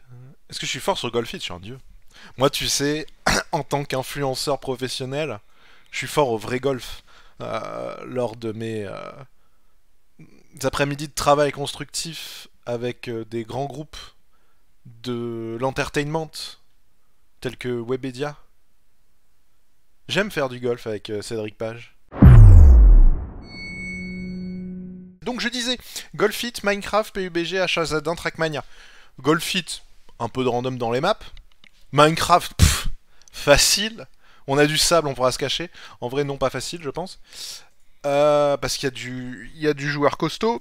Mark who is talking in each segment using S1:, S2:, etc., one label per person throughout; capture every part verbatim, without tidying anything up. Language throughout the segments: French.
S1: Est-ce que je suis fort sur Golfit? Je suis un dieu. Moi, tu sais, en tant qu'influenceur professionnel, je suis fort au vrai golf. Euh, lors de mes euh, après-midi de travail constructif avec euh, des grands groupes de l'entertainment, tels que Webedia. J'aime faire du golf avec euh, Cédric Page. Donc je disais, Golfit, Minecraft, P U B G, H A Z un, Trackmania. Golfit, un peu de random dans les maps. Minecraft, pff, facile. On a du sable, on pourra se cacher. En vrai, non, pas facile, je pense. Euh, parce qu'il y a du, il y a du joueur costaud.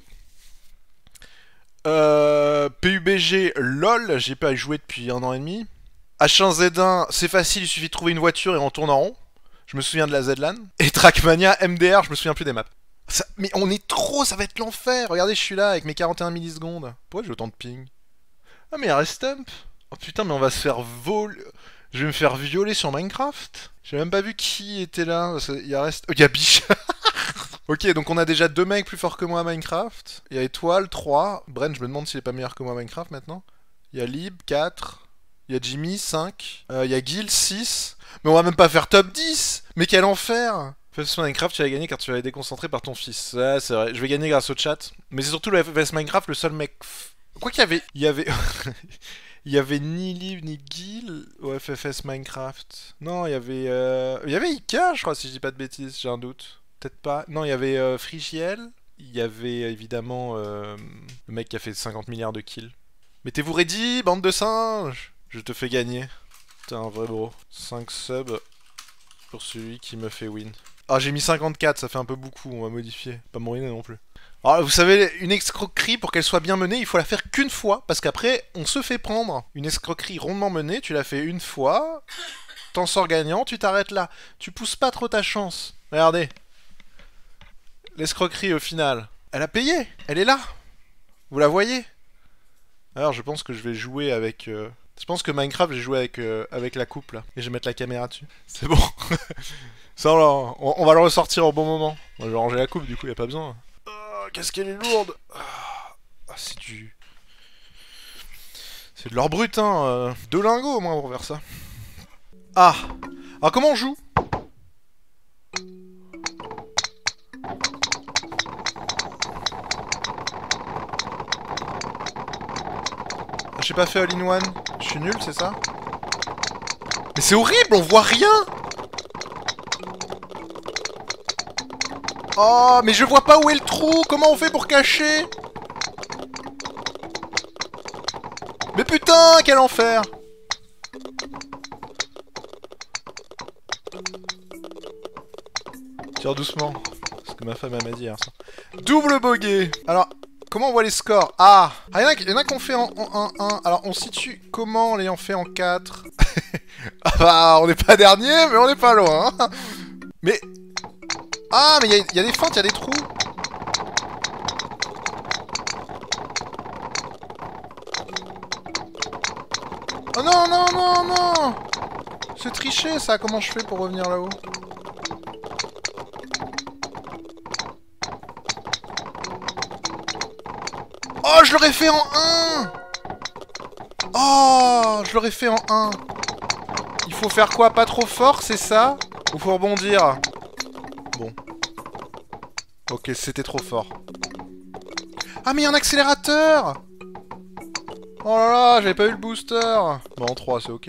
S1: Euh, P U B G, lol, j'ai pas joué depuis un an et demi. H un Z un, c'est facile, il suffit de trouver une voiture et on tourne en rond. Je me souviens de la Z-Lan. Et Trackmania, M D R, je me souviens plus des maps. Ça, mais on est trop, ça va être l'enfer. Regardez, je suis là avec mes quarante et un millisecondes. Pourquoi j'ai autant de ping? Ah mais il reste Stump. Oh putain, mais on va se faire voler. Je vais me faire violer sur Minecraft. J'ai même pas vu qui était là. Il reste... Oh, il y a Biche. Ok, donc on a déjà deux mecs plus forts que moi à Minecraft. Il y a Étoile, trois. Bren, je me demande s'il est pas meilleur que moi à Minecraft maintenant. Il y a Lib, quatre. Il y a Jimmy, cinq. Euh, il y a Gil, six. Mais on va même pas faire top dix. Mais quel enfer. F P S Minecraft, tu vas gagner car tu vas être déconcentré par ton fils. Ouais, c'est vrai. Je vais gagner grâce au chat. Mais c'est surtout le F P S Minecraft, le seul mec... Quoi qu'il y avait... Il y avait... Il y avait ni Lib ni Gil au F F S Minecraft. Non, il y avait... Euh... Il y avait Ika, je crois, si je dis pas de bêtises. J'ai un doute. Peut-être pas. Non, il y avait euh, Frigiel. Il y avait évidemment euh, le mec qui a fait cinquante milliards de kills. Mettez-vous ready, bande de singes. Je te fais gagner. T'es un vrai bro. cinq subs pour celui qui me fait win. Ah, j'ai mis cinquante-quatre, ça fait un peu beaucoup, on va modifier. Pas mourir non plus. Alors, vous savez, une escroquerie, pour qu'elle soit bien menée, il faut la faire qu'une fois, parce qu'après, on se fait prendre. Une escroquerie rondement menée, tu la fais une fois, t'en sors gagnant, tu t'arrêtes là. Tu pousses pas trop ta chance. Regardez. L'escroquerie, au final. Elle a payé, elle est là. Vous la voyez? Alors, je pense que je vais jouer avec... Euh... Je pense que Minecraft, j'ai joué avec, euh, avec la coupe, là. Et je vais mettre la caméra dessus. C'est bon. Ça, on, on va le ressortir au bon moment. Moi, je vais ranger la coupe, du coup, y a pas besoin. Oh, qu'est-ce qu'elle est lourde. Ah, c'est du... C'est de l'or brut, hein. Euh, deux lingots, au moins, pour faire ça. Ah. Alors, comment on joue? J'ai pas fait all-in-one. Je suis nul, c'est ça? Mais c'est horrible, on voit rien. Oh, mais je vois pas où est le trou. Comment on fait pour cacher? Mais putain, quel enfer. Tire doucement. C'est ce que ma femme m'a dit hier soir. Double bogey. Alors, comment on voit les scores? Ah, ah, il y en a qui ont fait en un un. Alors, on situe comment en l'ayant fait en quatre? Ah bah, on n'est pas dernier, mais on n'est pas loin. Hein. Mais... Ah, mais il y, y a des fentes, il y a des trous. Oh non, non, non, non. C'est triché, ça. Comment je fais pour revenir là-haut? Oh, je l'aurais fait en un. Oh, je l'aurais fait en un. Il faut faire quoi? Pas trop fort, c'est ça? Ou faut rebondir? Bon. Ok, c'était trop fort. Ah, mais il y a un accélérateur. Oh là là, j'avais pas eu le booster. Bon, en trois, c'est ok.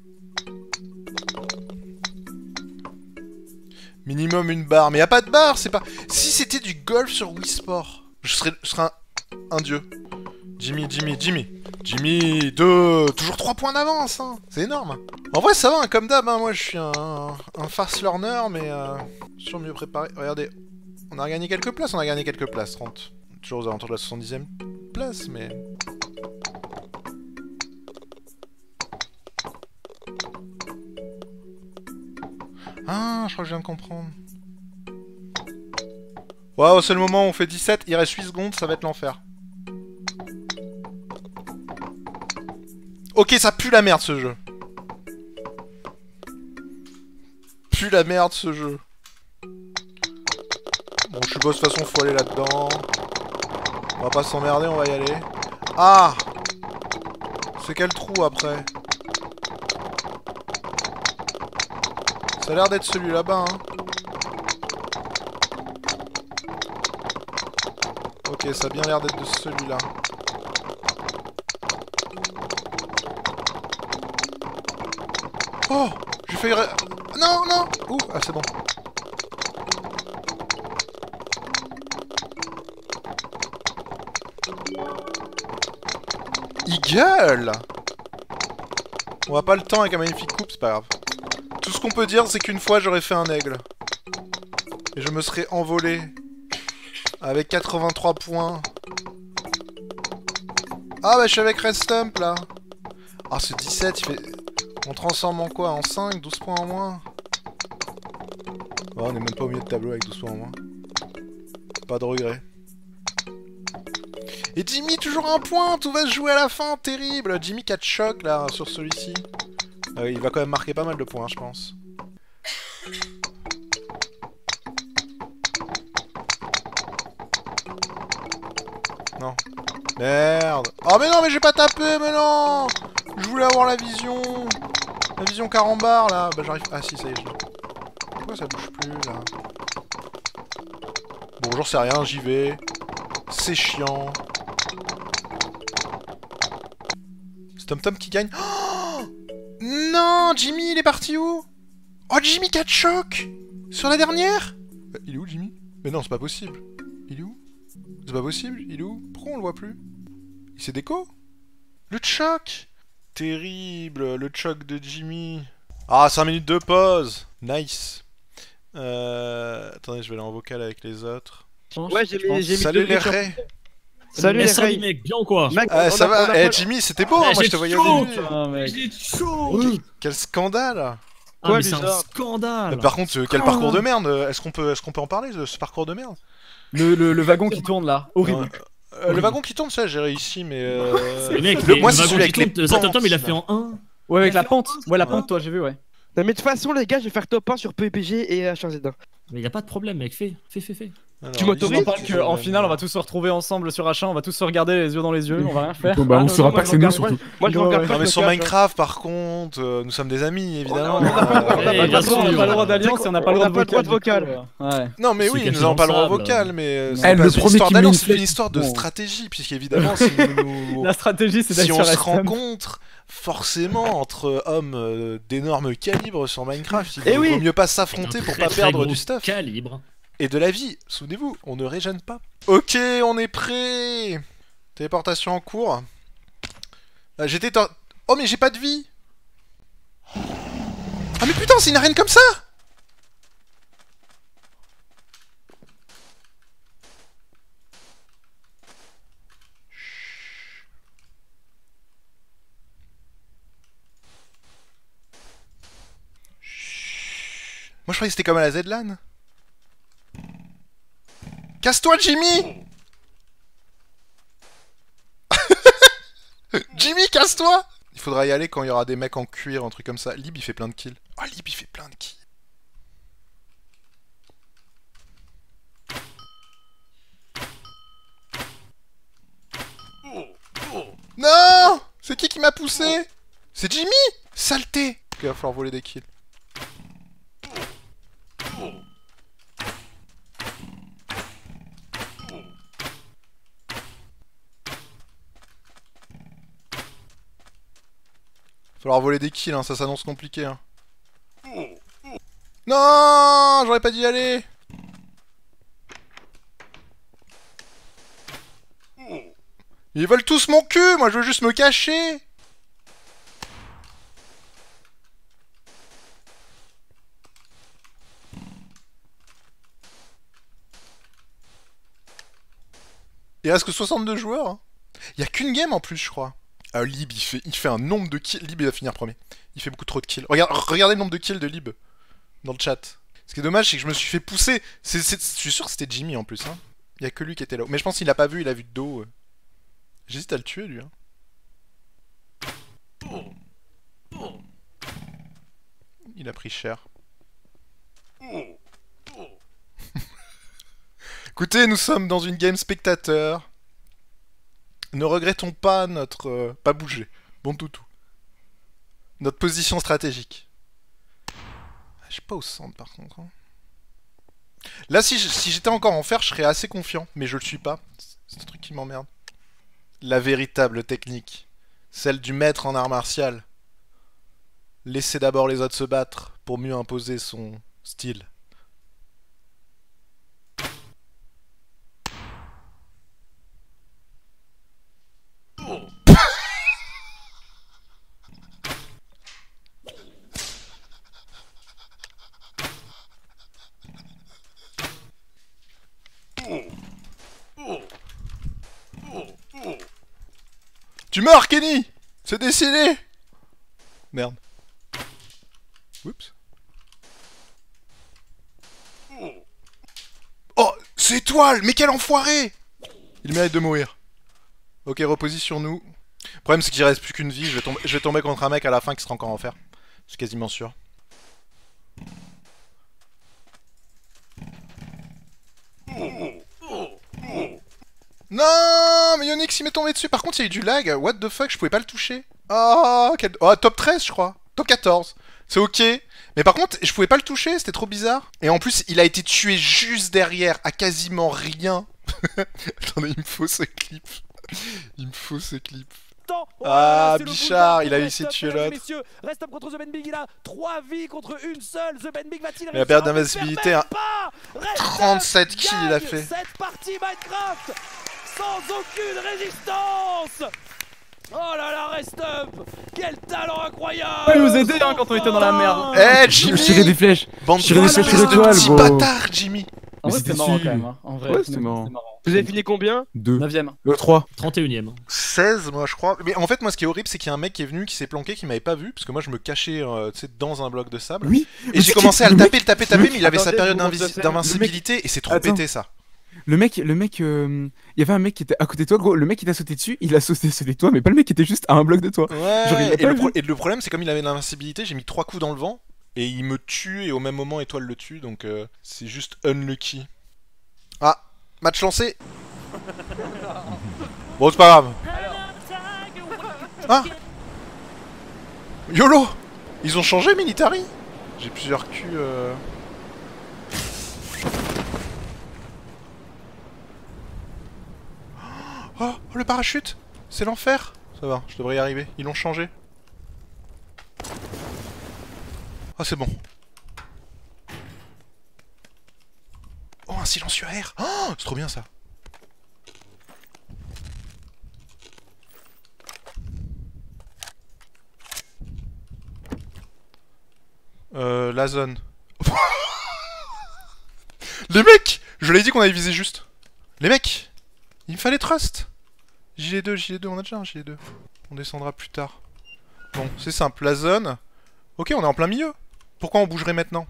S1: Minimum une barre. Mais y a pas de barre, c'est pas... Si c'était du golf sur Wii Sport, je serais, je serais un... un dieu. Jimmy, Jimmy, Jimmy. Jimmy, deux. Toujours trois points d'avance, hein. C'est énorme. En vrai, ça va, hein, comme d'hab, hein. Moi, je suis un, un fast learner, mais euh, toujours mieux préparé. Regardez, on a gagné quelques places, on a gagné quelques places, trente. Toujours aux alentours de la soixante-dixième place, mais... Ah, je crois que je viens de comprendre. Waouh, c'est le moment où on fait dix-sept, il reste huit secondes, ça va être l'enfer. Ok, ça pue la merde ce jeu. Pue la merde ce jeu. Bon, je suppose de toute façon faut aller là-dedans. On va pas s'emmerder, on va y aller. Ah! C'est quel trou après? Ça a l'air d'être celui là-bas, hein. Ok, ça a bien l'air d'être de celui-là. Oh! J'ai failli... Ré... Non, non! Ouh! Ah, c'est bon. Eagle! On va pas le temps avec un magnifique coupe, c'est pas grave. Tout ce qu'on peut dire, c'est qu'une fois, j'aurais fait un aigle. Et je me serais envolé. Avec quatre-vingt-trois points. Ah bah je suis avec Restump là. Ah ce dix-sept il fait... On transforme en quoi? En cinq? douze points en moins? Oh, on est même pas au milieu de tableau avec douze points en moins. Pas de regret. Et Jimmy toujours un point. Tout va se jouer à la fin. Terrible. Jimmy quatre chocs là sur celui-ci. Ah oui, il va quand même marquer pas mal de points je pense. Non. Merde. Oh mais non mais j'ai pas tapé mais non. Je voulais avoir la vision. La vision carambar là. Bah j'arrive... Ah si ça y est je l'ai. Pourquoi ça bouge plus là? Bon j'en sais rien, j'y vais. C'est chiant. C'est Tom Tom qui gagne. Oh non, Jimmy il est parti où? Oh Jimmy quatre chocs. Sur la dernière. Bah, il est où Jimmy? Mais non c'est pas possible. Il est où? C'est pas possible, il est où? Pourquoi on le voit plus? Il s'est déco? Le choc! Terrible, le choc de Jimmy. Ah, cinq minutes de pause! Nice. Euh... Attendez, je vais aller en vocal avec les autres.
S2: Ouais, j'ai mis, mis
S1: Salut les rays!
S3: Salut les salut mec, bien ou quoi?
S1: Mec, ah, ça va, eh hey, Jimmy, c'était beau, hein, moi je te voyais au début.
S3: J'ai chaud.
S1: Quel scandale!
S3: Ah, quoi, mais c'est un scandale!
S1: Par contre, euh, quel parcours de merde! Est-ce qu'on peut, est-ce qu'on peut en parler de ce parcours de merde?
S4: Le, le, le wagon qui tourne là, horrible.
S1: Euh, euh, le wagon qui tourne, ça j'ai réussi, mais. Euh...
S3: Le mec,
S1: le,
S3: mais
S1: moi
S3: le
S1: c'est celui avec les
S3: tourne,
S1: pentes.
S3: Tom il a fait en un.
S4: Ouais, avec la pente. Ouais, la pente, toi, j'ai vu, ouais.
S2: Non, mais de toute façon, les gars, je vais faire top un sur P U B G et H un Z un.
S3: Mais y a pas de problème, mec, fais, fais, fais, fais.
S1: Alors,
S2: tu m'autorises?
S4: On parle qu'en finale, on va tous se retrouver ensemble sur H un, on va tous se regarder les yeux dans les yeux, on va rien faire.
S5: Bon, bah, on saura pas que c'est nous surtout.
S2: Moi, je regarde pas.
S1: Non, mais sur Minecraft, par contre, euh, nous sommes des amis, évidemment.
S4: On n'a pas le droit d'alliance et on n'a pas le droit de vocal.
S1: Non, mais oui, nous n'avons pas le droit vocal, mais c'est pas une histoire d'alliance, c'est une histoire de stratégie, puisqu'évidemment, si nous.
S4: La stratégie, c'est
S1: si on se rencontre. Forcément, entre hommes euh, d'énormes calibres sur Minecraft, il
S2: eh
S1: vaut
S2: oui.
S1: mieux pas s'affronter pour pas perdre du stuff.
S3: Calibre.
S1: Et de la vie, souvenez-vous, on ne régène pas. Ok, on est prêt. Téléportation en cours. Ah, j'étais... Oh, mais j'ai pas de vie. Ah, mais putain, c'est une arène comme ça. Moi je croyais que c'était comme à la Z-LAN. Casse-toi Jimmy. Jimmy, casse-toi. Il faudra y aller quand il y aura des mecs en cuir, un truc comme ça. Lib il fait plein de kills. Oh Lib il fait plein de kills. Non. C'est qui qui m'a poussé? C'est Jimmy. Saleté. Il va falloir voler des kills. Falloir voler des kills, hein, ça s'annonce compliqué. Hein. Non, j'aurais pas dû y aller. Ils veulent tous mon cul, moi je veux juste me cacher. Il reste que soixante-deux joueurs. Hein. Il y a qu'une game en plus, je crois. Ah, Lib, il fait, il fait un nombre de kills. Lib, il va finir premier. Il fait beaucoup trop de kills. Regarde, regardez le nombre de kills de Lib dans le chat. Ce qui est dommage, c'est que je me suis fait pousser. C'est, c'est, je suis sûr que c'était Jimmy en plus. Hein. Il y a que lui qui était là. Mais je pense qu'il l'a pas vu, il a vu de dos. J'hésite à le tuer, lui. Hein. Il a pris cher. Écoutez, nous sommes dans une game spectateur. Ne regrettons pas notre... Euh, pas bouger. Bon toutou. Notre position stratégique. Je suis pas au centre par contre. Hein. Là, si j'étais encore en fer, je serais assez confiant. Mais je le suis pas. C'est un truc qui m'emmerde. La véritable technique. Celle du maître en art martial. Laisser d'abord les autres se battre pour mieux imposer son style. Tu meurs, Kenny! C'est décidé! Merde. Oups. Oh, c'est étoile! Mais quel enfoiré! Il mérite de mourir. Ok, reposition-nous. Le problème, c'est qu'il reste plus qu'une vie. Je vais, tomber, je vais tomber contre un mec à la fin qui sera encore en fer. Je suis quasiment sûr. Non, mais Yonix il m'est tombé dessus. Par contre, il y a eu du lag. What the fuck, je pouvais pas le toucher. Oh, quel... oh top treize, je crois. Top quatorze. C'est ok. Mais par contre, je pouvais pas le toucher, c'était trop bizarre. Et en plus, il a été tué juste derrière, à quasiment rien. Attendez, il me faut ce clip. Il me faut ce clip. Ah, Bichard, il a essayé de tuer l'autre.
S5: Reste up contre The Ben Big, il a trois vies contre une seule. The Ben Big va-t-il réussir?
S1: Il a perdu d'invincibilité. Hein. trente-sept kills il a fait.
S5: Cette partie Minecraft sans aucune résistance. Oh là là, rest up. Quel talent incroyable.
S4: Il nous aidait hein, quand on était dans la merde.
S1: Eh, hey, Jimmy,
S6: je tirais des flèches.
S1: Bande
S6: je tirais des flèches sur
S1: de
S6: l'étoile,
S1: petits
S6: gros.
S1: bâtards, Jimmy.
S4: En vrai, c'était marrant quand même. Hein. En vrai,
S6: ouais, c'était marrant.
S2: Vous avez fini combien?
S6: Deux.
S4: neuvième.
S6: Euh, trois.
S3: trente et unième.
S1: seize, moi je crois. Mais en fait, moi ce qui est horrible, c'est qu'il y a un mec qui est venu, qui s'est planqué, qui m'avait pas vu, parce que moi je me cachais euh, dans un bloc de sable.
S6: Oui.
S1: Et j'ai commencé à le taper, le taper, taper, mais il avait sa
S2: Attendez,
S1: période
S2: je vous montre ça.
S1: d'invincibilité et c'est trop
S6: Attends.
S1: pété ça.
S6: Le mec, le mec, il euh, y avait un mec qui était à côté de toi, gros. Le mec qui t'a sauté dessus, il a sauté sur les toits, mais pas le mec qui était juste à un bloc de toi.
S1: Ouais,
S6: Genre, il a
S1: et,
S6: pas
S1: le
S6: vu.
S1: pro- et le problème, c'est comme il avait l'invincibilité, j'ai mis trois coups dans le vent et il me tue et au même moment Étoile le tue, donc euh, c'est juste unlucky. Ah, match lancé. Bon, c'est pas grave. Ah, YOLO. Ils ont changé Military. J'ai plusieurs culs. Euh... Oh, le parachute. C'est l'enfer. Ça va, je devrais y arriver. Ils l'ont changé. Oh, c'est bon. Oh, un silencieux air. Oh, c'est trop bien ça. Euh, la zone. Les mecs, je l'ai dit qu'on avait visé juste. Les mecs, il me fallait trust. Gilet deux, gilet deux, on a déjà un gilet deux. On descendra plus tard. Bon, c'est simple, la zone. Ok, on est en plein milieu. Pourquoi on bougerait maintenant?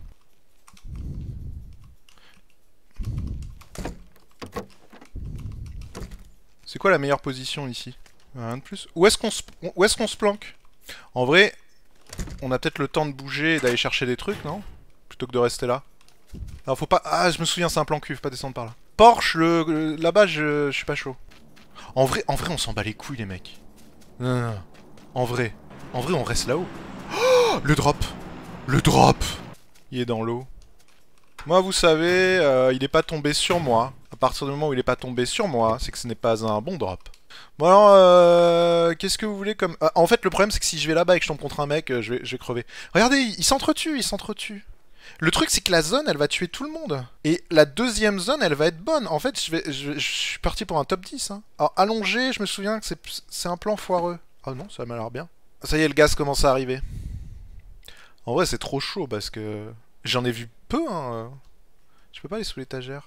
S1: C'est quoi la meilleure position ici? Rien de plus. Où est-ce qu'on se... Où est-ce qu'on se planque? En vrai, on a peut-être le temps de bouger et d'aller chercher des trucs, non? Plutôt que de rester là. Alors faut pas... Ah, je me souviens, c'est un plan cul, faut pas descendre par là. Porsche, le... le- là-bas, je... je suis pas chaud. En vrai, en vrai, on s'en bat les couilles, les mecs. Non, non, non. En vrai. En vrai, on reste là-haut. Oh, le drop. Le drop. Il est dans l'eau. Moi, vous savez, euh, il est pas tombé sur moi. À partir du moment où il est pas tombé sur moi, c'est que ce n'est pas un bon drop. Bon alors, euh, qu'est-ce que vous voulez comme... Ah, en fait, le problème, c'est que si je vais là-bas et que je tombe contre un mec, euh, je, vais, je vais crever. Regardez, il, il s'entretue, il s'entretue. Le truc, c'est que la zone, elle va tuer tout le monde. Et la deuxième zone, elle va être bonne. En fait, je, vais, je, je suis parti pour un top dix. Hein. Alors, allongé, je me souviens que c'est un plan foireux. Ah non, ça m'a l'air bien. Ça y est, le gaz commence à arriver. En vrai, c'est trop chaud parce que... J'en ai vu peu, hein. Je peux pas aller sous l'étagère.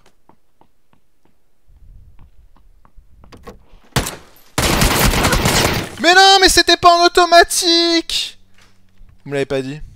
S1: Mais non, mais c'était pas en automatique! Vous me l'avez pas dit.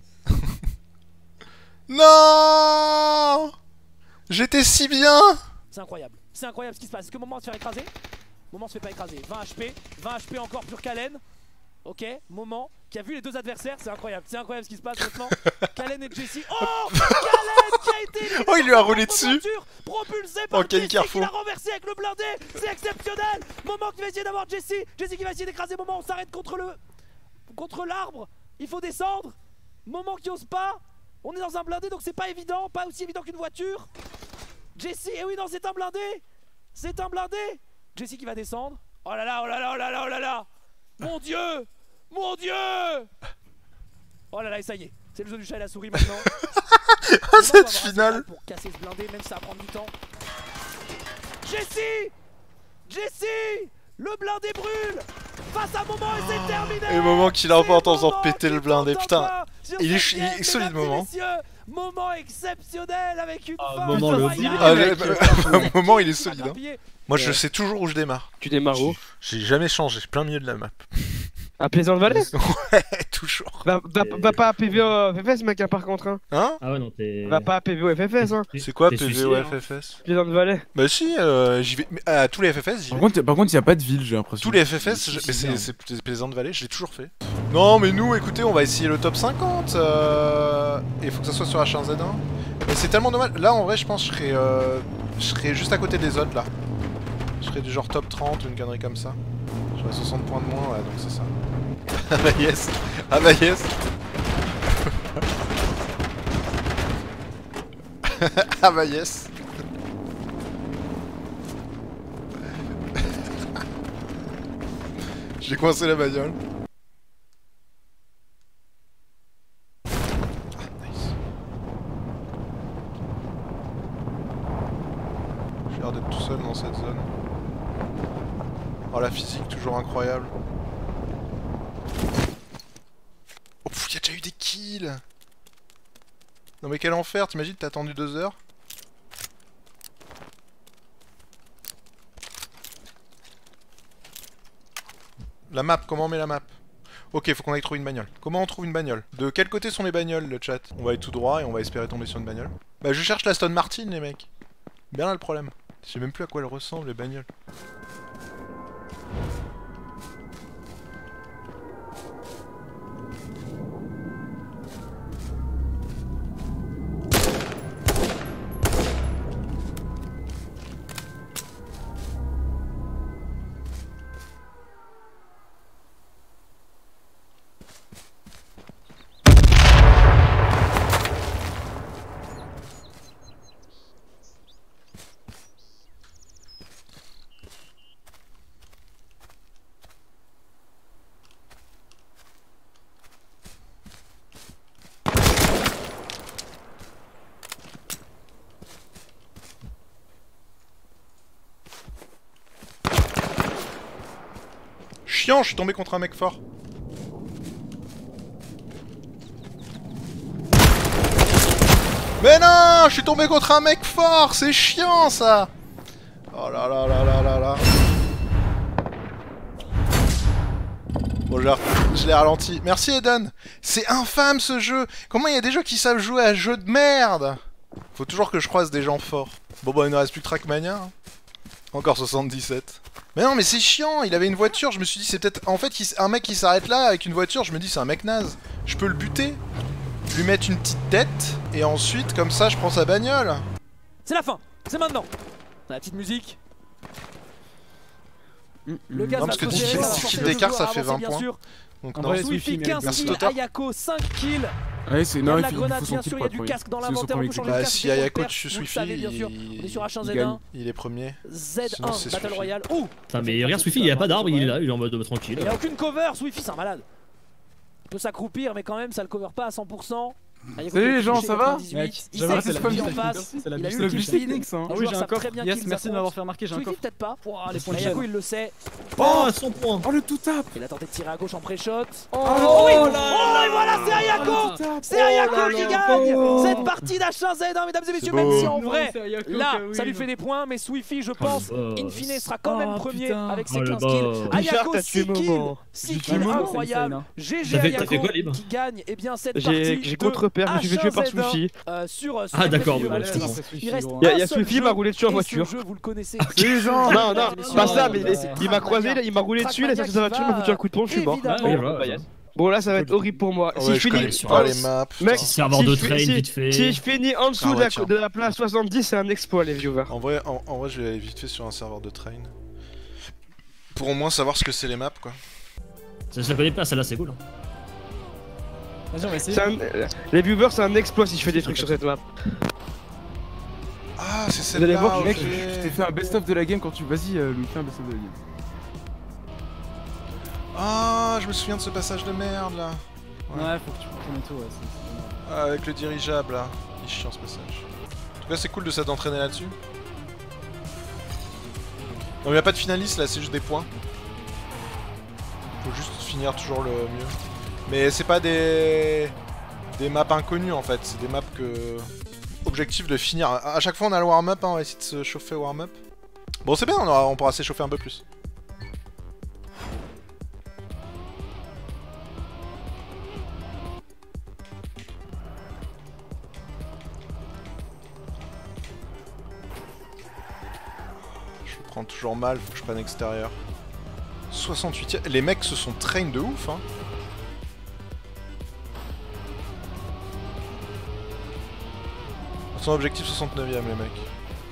S1: Non! J'étais si bien!
S5: C'est incroyable, c'est incroyable ce qui se passe. Est-ce que Moment va se faire écraser? Moment se fait pas écraser. vingt H P, vingt H P encore pour Kalen. Ok, Moment qui a vu les deux adversaires, c'est incroyable, c'est incroyable ce qui se passe maintenant. Kalen et Jesse. Oh, Kalen qui a été éliminé.
S1: Oh, il lui a roulé dessus.
S5: Voiture, propulsé par
S1: Oh, quel
S5: Jesse
S1: carrefour.
S5: qui l'a renversé avec le blindé, c'est exceptionnel. Moment qui va essayer d'avoir Jesse, Jesse qui va essayer d'écraser Moment, on s'arrête contre le contre l'arbre, il faut descendre. Moment qui ose pas, on est dans un blindé donc c'est pas évident, pas aussi évident qu'une voiture. Jesse, et oui non c'est un blindé, c'est un blindé. Jesse qui va descendre. Oh là là, oh là là, oh là là, oh là là. Mon Dieu, mon Dieu. Oh là là, et ça y est, c'est le jeu du chat et la souris maintenant.
S1: Ah, cette finale.
S5: Pour casser ce blindé, même si ça va prendre du temps. Jesse, Jesse, le blindé brûle. Face à Moment et c'est terminé.
S1: Et Moment qui l'emporte en faisant
S5: Moment
S1: péter le
S5: qui
S1: blindé,
S5: porte
S1: putain.
S5: enfin sur
S1: Il est,
S5: cette
S1: il est
S5: game,
S1: solide,
S5: mesdames et
S1: Moment.
S5: messieurs. Moment exceptionnel avec une
S3: Ah,
S5: fin
S3: Moment, le
S5: incroyable.
S1: Ah,
S3: mec.
S1: j'ai- Moment, il est solide. Hein.
S5: Grappillé.
S1: Moi, je sais toujours où je démarre.
S2: Tu démarres où?
S1: J'ai jamais changé, plein milieu de la map.
S2: À Plaisante Valley?
S1: Ouais, toujours.
S2: Va, va, va pas à P V O F F S mec hein, par contre hein.
S1: Hein?
S3: Ah ouais, non, t'es.
S2: Va pas à P V O F F S hein.
S1: C'est quoi
S3: T'es
S1: P V
S3: suicidé,
S1: O
S3: hein.
S1: F F S?
S2: Plaisante Valley.
S1: Bah si, euh, j'y vais. Mais à tous les F F S, j'y
S6: Par
S1: vais.
S6: contre, par contre, il y a pas de ville, j'ai l'impression.
S1: Tous les F F S, je- mais c'est c'est c'est Plaisante Vallée, je l'ai toujours fait. Non, mais nous, écoutez, on va essayer le top cinquante. Euh... Et il faut que ça soit sur H un Z un. Mais c'est tellement dommage. Là, en vrai, je pense que je serais, euh... je serais juste à côté des autres là. Je serais du genre top trente ou une connerie comme ça. J'aurais soixante points de moins, ouais, donc c'est ça. Ah bah yes. Ah bah yes. Ah bah yes. J'ai coincé la bagnole. Ah, nice. J'ai l'air d'être tout seul dans cette zone. Oh la physique toujours incroyable. Oh pff, y'a déjà eu des kills. Non mais quel enfer, t'imagines t'as attendu deux heures. La map, comment on met la map? Ok, faut qu'on aille trouver une bagnole. Comment on trouve une bagnole? De quel côté sont les bagnoles, le chat? On va aller tout droit et on va espérer tomber sur une bagnole. Bah je cherche la Aston Martin, les mecs. Bien là le problème. Je sais même plus à quoi elles ressemblent, les bagnoles. Chiant, je suis tombé contre un mec fort. Mais non, je suis tombé contre un mec fort, c'est chiant ça. Oh là là là là là là. Bon, je l'ai- je l'ai ralenti. Merci Eden. C'est infâme ce jeu. Comment il y a des jeux qui savent jouer à jeux de merde? Faut toujours que je croise des gens forts. Bon bah il ne reste plus que Trackmania. Hein. Encore soixante-dix-sept. Mais non mais c'est chiant, il avait une voiture, je me suis dit c'est peut-être... En fait il- un mec qui s'arrête là avec une voiture, je me dis c'est un mec naze. Je peux le buter, lui mettre une petite tête, et ensuite comme ça je prends sa bagnole.
S5: C'est la fin, c'est maintenant. La petite musique. Le gaz
S1: Non,
S5: va
S1: parce que
S5: se serrer,
S1: dix-
S5: ça va
S1: dix
S5: forcer
S1: kills
S5: le
S1: d'écart,
S5: joueur
S1: ça
S5: à
S1: fait
S5: avancer,
S1: vingt
S5: bien
S1: points.
S5: sûr.
S1: Donc
S4: En
S1: non.
S4: vrai,
S5: Swift
S4: Swift,
S5: quinze
S1: merci
S5: kills,
S1: Toto.
S5: Ayako cinq kills.
S6: Ouais, c'est.
S5: Il y a
S6: Non,
S5: de
S6: il
S5: la
S6: faut, il
S5: grenade
S6: faut son
S5: bien
S6: kill
S5: sûr, il
S6: pour
S5: y a du
S6: être
S5: casque dans
S6: premier. C'est son
S5: l'inventaire, on
S6: premier
S5: peut
S6: kill.
S5: changer de
S1: Bah
S5: casque.
S1: si
S5: dès qu'on
S1: Ayako
S5: perd,
S1: tue
S5: vous le
S1: Swift,
S5: savez, bien sûr.
S1: il...
S5: On est sur H un Z
S1: il gagne.
S5: un,
S1: Il est premier.
S5: Z
S1: Sinon,
S5: un,
S1: c'est
S5: Battle
S1: Swift.
S5: Royale. Ouh.
S3: Putain, mais regarde, Swift, il y a pas d'arbre, il est là, il est en mode euh, tranquille.
S5: Il n'y a aucune cover, Swift c'est un malade. Il peut s'accroupir mais quand même ça le cover pas à cent pour cent. Ayako
S6: Salut
S5: peut
S6: les gens,
S5: toucher
S6: ça va
S5: quatre-vingt-dix-huit.
S4: Mec,
S5: Il
S4: j'avoue
S5: sait
S4: que
S5: que
S4: c'est la
S5: celui en
S4: bise.
S5: face,
S4: C'est la
S5: il a
S4: bise.
S5: eu le
S6: Le
S5: kill
S6: bise
S5: feed.
S6: Phoenix, hein.
S4: Ah
S5: Les
S4: oui,
S5: joueurs
S4: j'ai un
S5: savent
S4: coffre.
S5: très bien
S4: Yes,
S5: qu'ils
S4: merci de
S5: affrontent.
S4: m'avoir fait remarquer, j'ai un
S5: Swift
S4: coffre.
S5: peut-être pas.
S4: Ouah, les points de
S5: Ayako
S4: chaîne.
S5: il le sait.
S3: Oh, cent points.
S6: Oh le tout tap.
S5: Il a tenté de tirer à gauche en pré-shot.
S4: Oh,
S5: Oh oui.
S4: là
S5: Oh et voilà c'est Ayako. C'est Ayako qui gagne cette partie d'H un Z un, mesdames et messieurs,
S1: beau.
S5: même si en
S4: Non,
S5: vrai,
S4: c'est Ayako
S5: là,
S4: qui a
S5: ça lui
S4: win.
S5: fait des points, mais Swiffy, je
S3: Oh,
S5: pense,
S3: le
S5: in
S3: boss.
S5: fine, sera quand même
S4: Oh,
S5: premier
S4: putain.
S5: avec ses
S3: Oh, le
S5: quinze kills.
S3: boss.
S2: Richard,
S5: Ayako,
S2: t'as tué
S5: six kills,
S2: Moment.
S5: six
S6: J'ai
S5: kills
S6: tué Moment,
S5: incroyables.
S4: c'est
S5: G G
S3: T'as fait- t'as
S5: Ayako
S3: fait quoi, Libre
S5: qui gagne, et bien cette
S2: J'ai
S5: partie
S2: j'ai
S5: de
S2: contre père, je me suis fait tuer par
S5: H un Z un,
S2: Swiffy.
S5: euh, sur, euh, sur
S3: Ah,
S5: la
S3: d'accord,
S5: voiture.
S3: bah,
S4: Allez,
S3: je
S4: non,
S3: comprends.
S4: c'est Swift,
S5: Il reste
S4: gros,
S2: Il y a,
S4: hein.
S2: il y a
S5: un seul
S2: Swiffy, il
S5: jeu,
S2: m'a roulé dessus en
S5: et
S2: voiture.
S5: ce jeu, vous le connaissez.
S6: Les gens.
S2: Non, non,
S5: Messieurs,
S2: pas ça, mais
S5: euh,
S2: il, il m'a croisé, là, il m'a roulé dessus, il a sorti sa voiture, il m'a foutu un coup de pompe, je suis mort.
S5: Évidemment.
S3: Ouais, ouais, voilà,
S2: Bah, yes.
S3: voilà.
S2: Bon, là, ça va être horrible pour moi.
S1: Ouais,
S2: Si je
S1: je connais
S2: finis.
S3: sur
S1: pas
S3: un-
S1: les maps.
S2: Mec,
S1: putain.
S3: Petit serveur
S2: si
S3: de
S2: je fais-
S3: train,
S2: si-
S3: vite fait.
S2: Si je finis en dessous
S1: Ah
S2: de,
S1: ouais,
S2: la,
S1: tiens.
S2: de la place soixante-dix, c'est un exploit, les viewers.
S1: En vrai, en, en vrai, je vais aller vite fait sur un serveur de train. Pour au moins savoir ce que c'est les maps, quoi.
S3: Ça, je la connais pas, celle-là, c'est cool. hein.
S4: Vas-y, on va essayer.
S2: C'est un- euh, Les viewers, c'est un exploit si je fais des trucs sur cette map.
S1: Ah, c'est
S2: allez
S1: celle-là.
S2: voir,
S1: ok.
S6: Mec, je t'ai fait un best-of de la game quand tu. Vas-y, euh, lui fais un best-of de la game.
S1: Ah, je me souviens de ce passage de merde là.
S4: Ouais, faut que tu comprennes tout, ouais. c'est- c'est énorme.
S1: Ah, avec le dirigeable là. Il est chiant ce passage. En tout cas, c'est cool de s'être entraîné là-dessus. Non, il n'y a pas de finaliste là, c'est juste des points. Faut juste finir toujours le mieux. Mais c'est pas des. des maps inconnues en fait, c'est des maps que. Objectif de finir. À à chaque fois, on a le warm-up, hein, on va essayer de se chauffer au warm-up. Bon, c'est bien, on, aura- on pourra s'échauffer un peu plus. Je prends toujours mal, faut que je prenne extérieur. soixante-huit. Les mecs se sont train de ouf, hein. Son objectif soixante-neuvième, les mecs.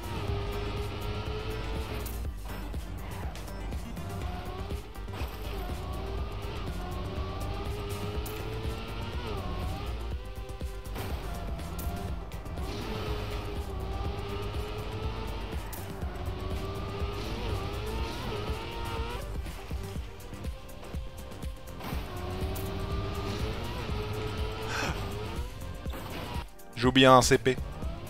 S1: J'ai oublié un C P.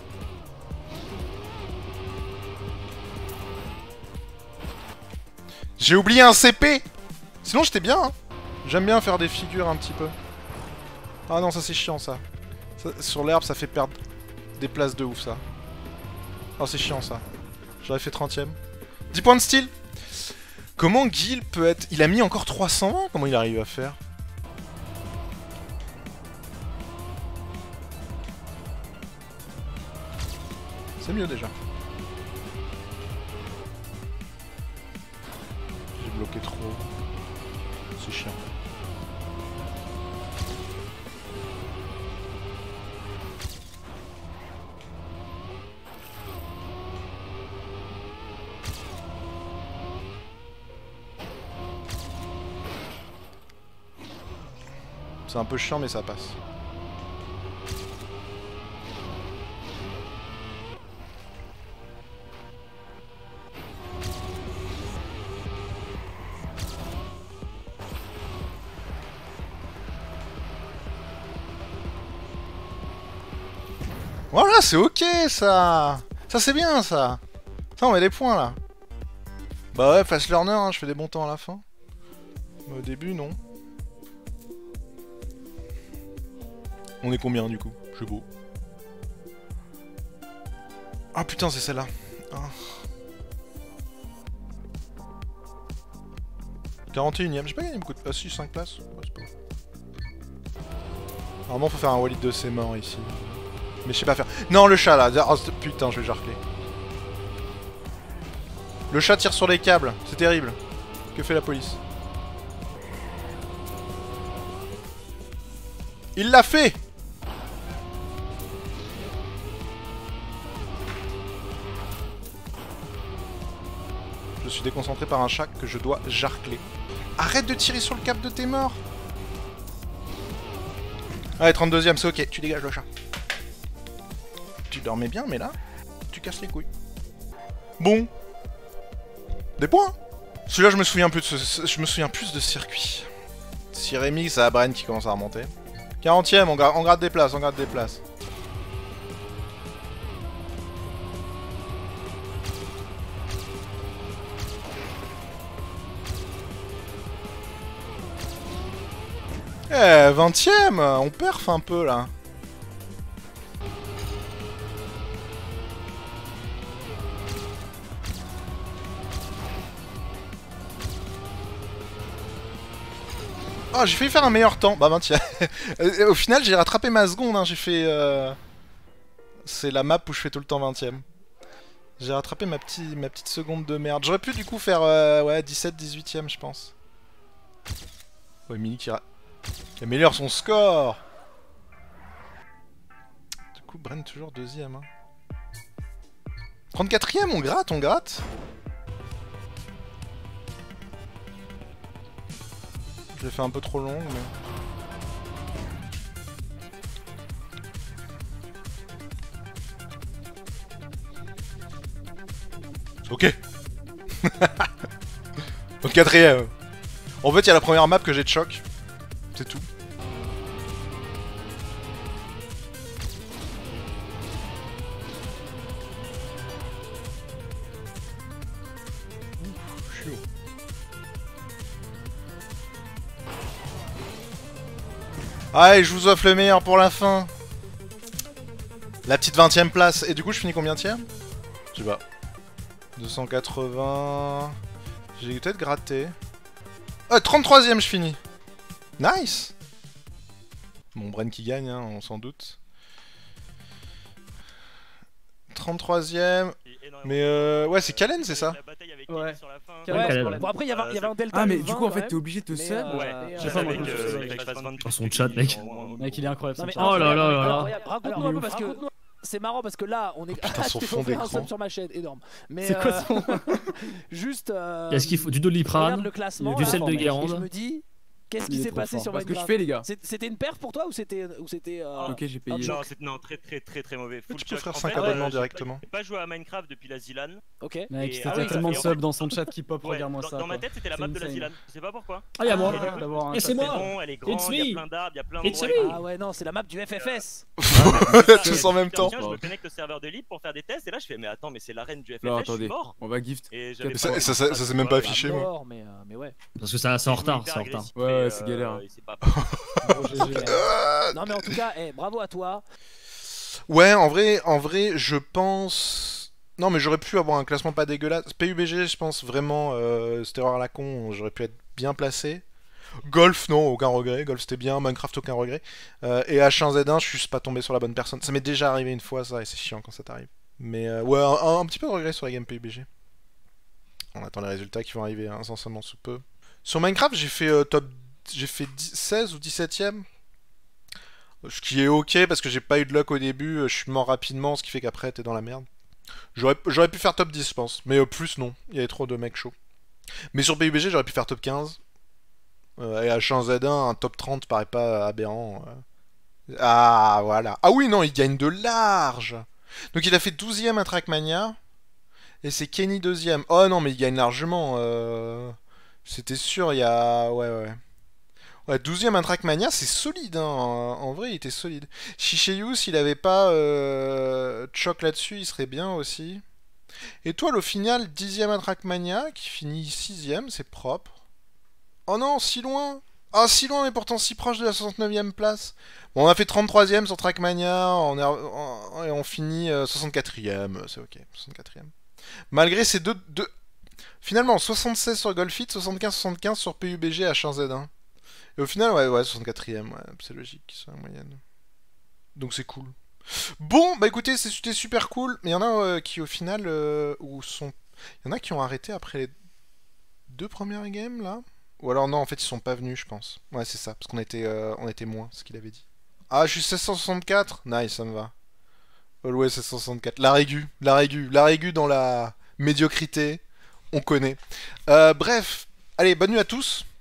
S1: J'ai oublié un C P. Sinon j'étais bien, hein. J'aime bien faire des figures un petit peu. Ah non, ça c'est chiant ça. Ça- sur l'herbe ça fait perdre des places de ouf ça. Oh c'est chiant ça. J'aurais fait trentième. dix points de style. Comment Gil peut être... Il a mis encore trois cent vingt. Comment il arrive à faire? C'est mieux déjà. J'ai bloqué trop. C'est chiant. C'est un peu chiant mais ça passe. Voilà, c'est ok ça. Ça c'est bien ça. Ça on met des points là. Bah ouais, fast learner, hein, je fais des bons temps à la fin. Mais au début non. On est combien du coup? Je suis beau. Ah putain, c'est celle-là. Ah. quarante et unième, j'ai pas gagné beaucoup de... Ah si, cinq places. Ouais, c'est pas grave. Normalement faut faire un Walid de ses morts ici. Mais je sais pas faire. Non, le chat là. Oh, putain, je vais jarcler. Le chat tire sur les câbles. C'est terrible. Que fait la police? Il l'a fait! Je suis déconcentré par un chat que je dois jarcler. Arrête de tirer sur le câble de tes morts! Allez, trente-deuxième, c'est ok. Tu dégages le chat. Tu dormais bien, mais là, tu casses les couilles. Bon. Des points. Celui-là, je me souviens plus de ce... je me souviens plus de ce circuit. Si Rémi, c'est Bren qui commence à remonter. quarantième, on, gra... on gratte des places, on gratte des places. Eh, vingtième, on perf un peu là. Oh, j'ai failli faire un meilleur temps. Bah, ben tiens. Au final, j'ai rattrapé ma seconde. Hein. J'ai fait. Euh... C'est la map où je fais tout le temps vingtième. J'ai rattrapé ma, petit... ma petite seconde de merde. J'aurais pu du coup faire euh, ouais, dix-sept dix-huitième, je pense. Ouais, Mini qui, ra... qui améliore son score. Du coup, Bren toujours deuxième. Hein. trente-quatrième, on gratte, on gratte. Je l'ai fait un peu trop long, mais... Ok. Au quatrième. En fait, il y a la première map que j'ai de choc. C'est tout. Ouf, je suis haut. Allez, je vous offre le meilleur pour la fin. La petite vingtième place. Et du coup, je finis combien tiers? Je sais pas. deux cent quatre-vingts... J'ai peut-être gratté. Ah, trente-troisième je finis. Nice. Mon Bren qui gagne, hein, on s'en doute. trente-troisième... Mais euh... Ouais, c'est Kalen, c'est ça?
S5: Ouais.
S3: Ouais.
S5: Bon, après, il y avait, il y avait un delta.
S6: Ah, mais
S5: de
S6: du
S5: vingt,
S6: coup, en
S5: quand
S6: fait,
S5: même.
S6: t'es obligé de te
S5: Mais,
S6: sub.
S5: euh,
S7: Ouais,
S5: mais,
S7: je
S5: euh,
S7: sais pas, moi,
S5: avec,
S7: je
S5: euh,
S7: faisais
S5: avec
S7: avec
S5: la phase vingt.
S3: Dans son chat, mec.
S4: Mec, il est incroyable.
S5: Non,
S4: ce
S5: mais
S4: chat.
S3: Oh là là là là.
S5: incroyable. Raconte-nous un peu parce que c'est marrant parce que là on est.
S1: Putain, son
S5: Je t'ai
S1: fond
S5: offert un
S1: d'écran.
S5: sub sur ma chaîne, énorme. Mais
S4: C'est quoi
S5: euh,
S4: son.
S5: juste. euh,
S3: Est-ce qu'il faut du
S5: je regarde
S3: Doliprane,
S5: le classement.
S3: du
S5: là,
S3: sel de
S5: et je
S3: Guérande?
S5: me dis, qu'est-ce
S4: Il
S5: qui
S4: est
S5: s'est
S4: trop
S5: passé
S4: fort.
S5: sur
S6: Parce que je
S5: Minecraft?
S6: fais, les gars.
S5: C'est- C'était une perf pour toi ou c'était ou c'était euh,
S6: Ok, j'ai payé.
S7: Non, c'est non, très très très très mauvais. Full
S1: Tu peux
S7: choc.
S1: faire
S7: En
S1: cinq
S7: fait,
S1: abonnements
S7: euh, j'ai
S1: directement.
S7: pas- J'ai pas joué à Minecraft depuis la Zilan.
S5: Ok.
S4: Mec,
S7: Et-
S4: t'as
S7: ah oui,
S4: tellement de
S7: ça fait-
S4: subs dans son chat qui pop,
S7: Ouais,
S4: regarde-moi
S7: dans,
S4: ça.
S7: dans ma
S4: quoi.
S7: tête, c'était la
S4: C'est
S7: map de la
S4: insane.
S7: Zilan. Je sais pas pourquoi.
S3: Ah, y'a moi.
S5: Ah,
S4: D'avoir un
S3: Et
S4: chat.
S3: c'est
S7: C'est
S3: moi.
S7: bon, elle est grande,
S3: It's
S7: il y
S3: me.
S7: a plein d'arbres, il y a plein
S3: It's
S7: d'endroits.
S3: me.
S5: Ah ouais non c'est la map du F F S.
S1: Tous en même temps.
S7: Tiens, je me connecte au serveur de libre pour faire des tests et là je fais mais attends mais c'est l'arène du F F S,
S6: Non,
S7: je suis
S6: attendez,
S7: mort.
S6: on va gift.
S7: Et j'avais
S1: Mais
S7: pas
S1: ça-
S7: envie
S1: ça-
S7: de
S1: ça-
S7: faire
S1: ça
S7: ça,
S1: s'est même
S7: tu vois,
S1: pas
S7: et
S1: affiché,
S5: Pas
S1: moi.
S5: mort, mais euh, mais ouais.
S3: Parce que ça, c'est en
S7: il est
S3: retard,
S7: hyper
S3: c'est en retard.
S7: agressif
S6: Ouais,
S7: et,
S6: ouais, c'est galère.
S7: euh, et c'est pas-
S4: Gros G G.
S5: Non mais en tout cas, eh, bravo à toi.
S1: Ouais, en vrai, en vrai, je pense... Non, mais j'aurais pu avoir un classement pas dégueulasse. P U B G, je pense vraiment, euh, cette erreur à la con, j'aurais pu être bien placé. Golf, non, aucun regret. Golf, c'était bien. Minecraft, aucun regret. Euh, et H un Z un, je suis juste pas tombé sur la bonne personne. Ça m'est déjà arrivé une fois, ça, et c'est chiant quand ça t'arrive. Mais euh, ouais, un, un petit peu de regret sur la game P U B G. On attend les résultats qui vont arriver hein, incessamment sous peu. Sur Minecraft, j'ai fait euh, top... J'ai fait dix seize ou dix-septième. Ce qui est ok parce que j'ai pas eu de luck au début, euh, je suis mort rapidement, ce qui fait qu'après t'es dans la merde. J'aurais j'aurais pu faire top dix, je pense, mais euh, plus non, il y avait trop de mecs chauds. Mais sur P U B G, j'aurais pu faire top quinze. Euh, et H un Z un, un top trente paraît pas aberrant. euh. Ah, voilà. Ah oui, non, il gagne de large. Donc il a fait douzième à Trackmania. Et c'est Kenny deuxième. Oh non, mais il gagne largement. euh. C'était sûr, il y a... Ouais, ouais. Ouais, douzième à Trackmania, c'est solide, hein. En vrai, il était solide. Shisheyu, s'il avait pas euh, choc là-dessus, il serait bien aussi. Et toi, au final, dixième à Trackmania, qui finit sixième, c'est propre. Oh non, si loin. Ah, si loin, mais pourtant si proche de la soixante-neuvième place. Bon, on a fait trente-troisième sur Trackmania, on est, on, et on finit euh, soixante-quatrième, c'est ok, soixante-quatrième. Malgré ces deux... deux... Finalement, soixante-seize sur Golfit, soixante-quinze soixante-quinze sur P U B G H un Z un. Et au final, ouais, ouais, soixante-quatrième, ouais, c'est logique qu'ils soient en moyenne. Donc c'est cool. Bon, bah écoutez, c'était super cool, mais il y en a euh, qui au final, euh, où sont... Il y en a qui ont arrêté après les deux premières games, là. Ou alors non, en fait, ils sont pas venus, je pense. Ouais, c'est ça, parce qu'on était, euh, on était moins, ce qu'il avait dit. Ah, je suis seize cent soixante-quatre. Nice, ça me va. Always seize cent soixante-quatre. La régu, la régu, la régu dans la médiocrité, on connaît. Euh, bref, allez, bonne nuit à tous.